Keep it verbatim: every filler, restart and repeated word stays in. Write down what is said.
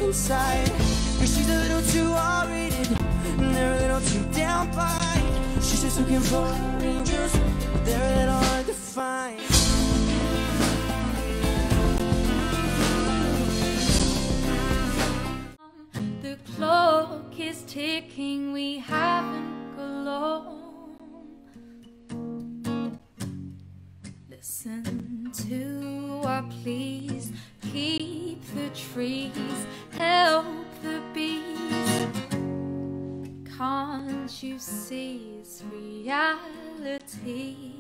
inside. Cause she's a little too R-rated, and they're a little too down by. She's just looking for angels, they're a little hard to find. The clock is ticking, we haven't got long. Listen to our pleas, keep the trees, help the bees. Can't you see it's reality?